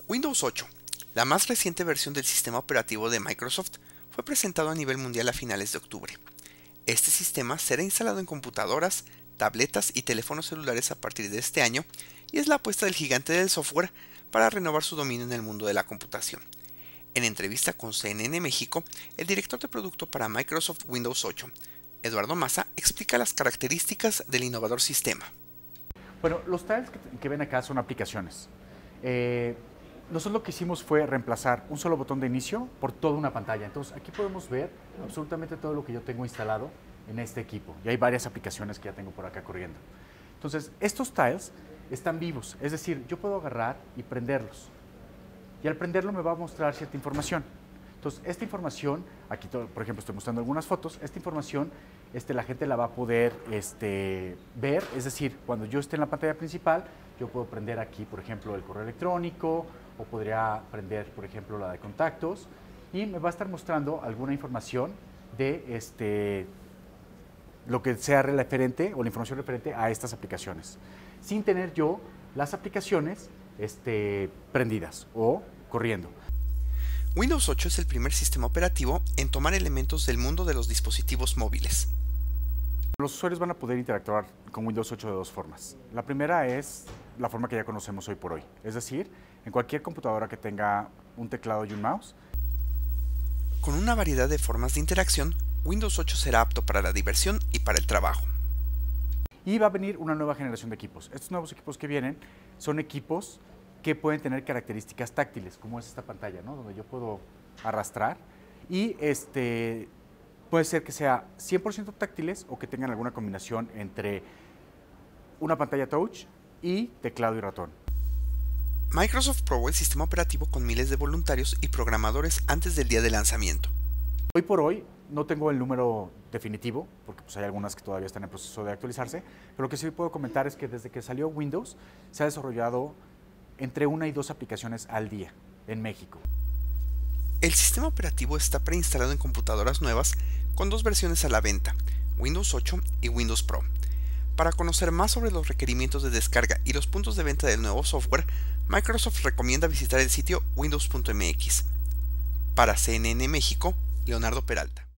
Windows 8, la más reciente versión del sistema operativo de Microsoft, fue presentado a nivel mundial a finales de octubre. Este sistema será instalado en computadoras, tabletas y teléfonos celulares a partir de este año y es la apuesta del gigante del software para renovar su dominio en el mundo de la computación. En entrevista con CNN México, el director de producto para Microsoft Windows 8, Eduardo Maza, explica las características del innovador sistema. Bueno, los tiles que ven acá son aplicaciones. Nosotros lo que hicimos fue reemplazar un solo botón de inicio por toda una pantalla. Entonces aquí podemos ver absolutamente todo lo que yo tengo instalado en este equipo. Y hay varias aplicaciones que ya tengo por acá corriendo. Entonces estos tiles están vivos, es decir, yo puedo agarrar y prenderlos. Y al prenderlo me va a mostrar cierta información. Entonces esta información, aquí por ejemplo estoy mostrando algunas fotos, esta información la gente la va a poder ver, es decir, cuando yo esté en la pantalla principal, yo puedo prender aquí, por ejemplo, el correo electrónico, o podría prender, por ejemplo, la de contactos, y me va a estar mostrando alguna información de lo que sea referente, o la información referente a estas aplicaciones, sin tener yo las aplicaciones prendidas o corriendo. Windows 8 es el primer sistema operativo en tomar elementos del mundo de los dispositivos móviles. Los usuarios van a poder interactuar con Windows 8 de dos formas. La primera es la forma que ya conocemos hoy por hoy, es decir, en cualquier computadora que tenga un teclado y un mouse. Con una variedad de formas de interacción, Windows 8 será apto para la diversión y para el trabajo. Y va a venir una nueva generación de equipos. Estos nuevos equipos que vienen son equipos que pueden tener características táctiles, como es esta pantalla, ¿no? Donde yo puedo arrastrar y puede ser que sea 100% táctiles o que tengan alguna combinación entre una pantalla touch y teclado y ratón. Microsoft probó el sistema operativo con miles de voluntarios y programadores antes del día de lanzamiento. Hoy por hoy no tengo el número definitivo, porque pues hay algunas que todavía están en proceso de actualizarse, pero lo que sí puedo comentar es que desde que salió Windows se ha desarrollado entre 1 y 2 aplicaciones al día en México. El sistema operativo está preinstalado en computadoras nuevas con 2 versiones a la venta, Windows 8 y Windows Pro. Para conocer más sobre los requerimientos de descarga y los puntos de venta del nuevo software, Microsoft recomienda visitar el sitio windows.mx. Para CNN México, Leonardo Peralta.